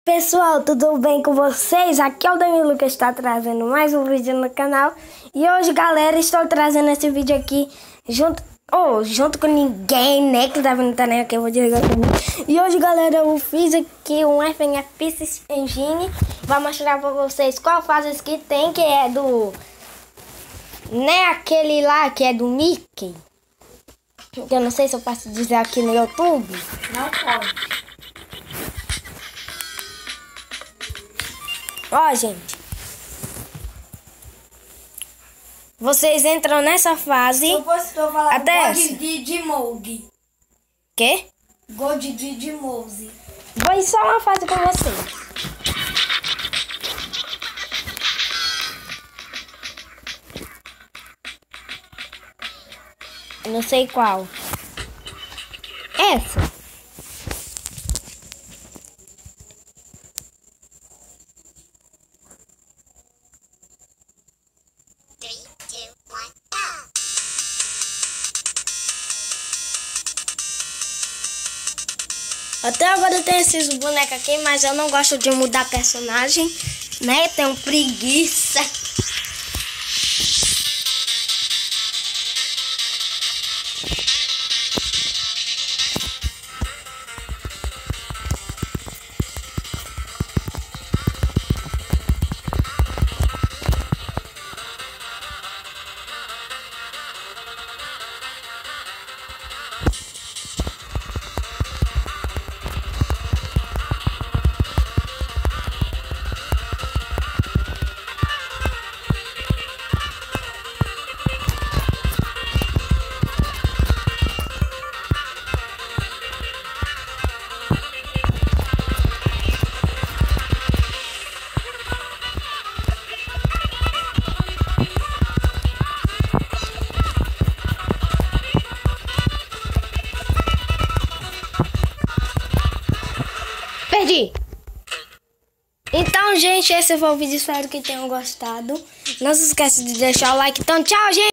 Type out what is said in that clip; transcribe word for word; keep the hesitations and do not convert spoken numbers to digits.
Pessoal, tudo bem com vocês? Aqui é o Danilo que está trazendo mais um vídeo no canal. E hoje, galera, estou trazendo esse vídeo aqui junto, oh, junto com ninguém, né? Que tá vendo também aqui, eu vou desligar aqui. E hoje, galera, eu fiz aqui um F N F Engine. Vou mostrar pra vocês qual fase que tem, que é do... Né, aquele lá que é do Mickey. Eu não sei se eu posso dizer aqui no YouTube. Não pode. Ó, gente. Vocês entram nessa fase. Eu posso falar até God de Dimogue. Quê? God de Dimose. Vou ir só uma fase com vocês. Eu não sei qual. Essa. Até agora tem esses bonecos aqui, mas eu não gosto de mudar personagem, né? Tenho preguiça. Perdi! Então, gente, esse foi o vídeo. Espero que tenham gostado. Não se esqueça de deixar o like. Então, tchau, gente!